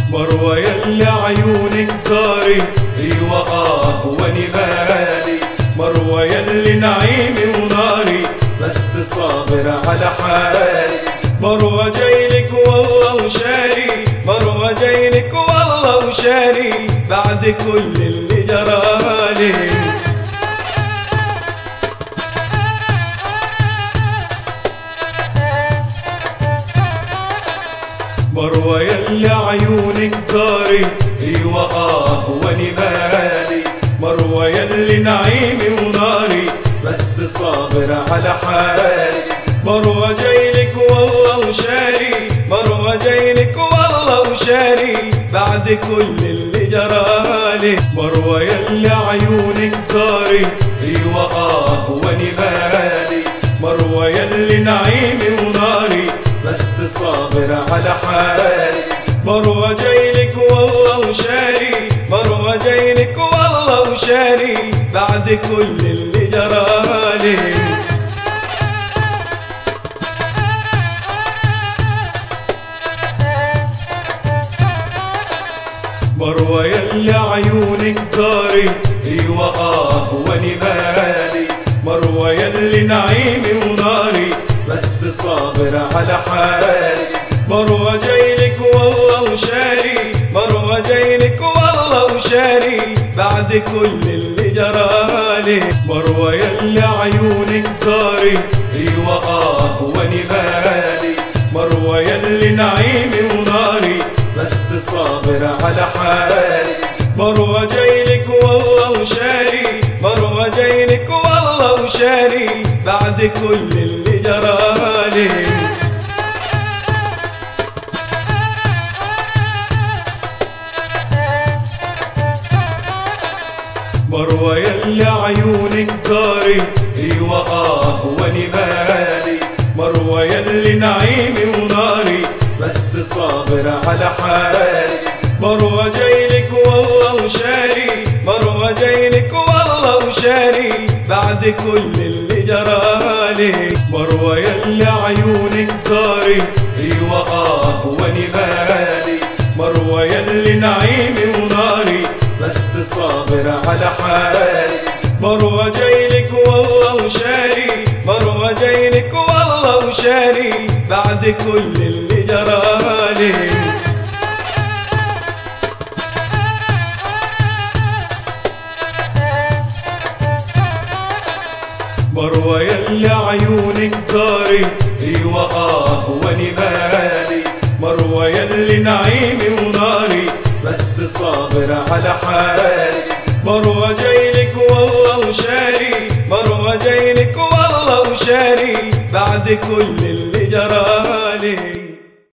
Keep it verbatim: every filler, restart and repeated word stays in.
مروة يلي عيونك داري، ايوه اه واني مالي. مروة يلي نعيمي وناري، بس صابر على حالي. مروة جايلك والله وشاري، مروة جايلك والله وشاري، بعد كل اللي جرالي. مروة يلي عيونك داري، ايوه اه واني مالي. مروة يلي نعيمي وناري، بس صابر على حالي. مروة جايلك والله وشاري، مروة جايلك والله وشاري، بعد كل اللي جرالي. مروة يلي عيونك داري، ايوه اه واني مالي. مروة يلي نعيمي وناري، بس صابر على حالي. مروة جايلك والله وشاري، مروة جايلك والله وشاري، بعد كل اللي جرالي. مروة يلي عيونك داري، ايوه اه واني مالي. مروة يلي نعيمي وناري، بس صابر على حالي. مروة جايلك والله وشاري، مروة جايلك والله وشاري، بعد كل اللي جرالي. مروة يلي عيونك داري، ايوه اه واني مالي. مروة يلي نعيمي وناري، بس صابر على حالي. مروة جايلك والله وشاري، مروة جايلك والله وشاري، بعد كل اللي جرالي. مروة يلي عيونك داري، ايوه اه واني مالي. مروة يلي نعيمي وناري، بس صابر على حالي. مروة جايلك والله وشاري، مروة جايلك والله وشاري، بعد كل اللي جرالي. مروة يلي عيونك داري، ايوه اه واني مالي. مروة يلي نعيمي وناري، بس صابر على حالي. مروة جايلك والله وشاري، مروة جايلك والله وشاري، بعد كل اللي جرالي. مروة يلي عيونك داري، ايوه اه واني مالي. مروة يلي نعيمي وناري، بس صابر على حالي. مروة جايلك والله وشاري، مروة جايلك والله وشاري، بعد كل اللي جرالي.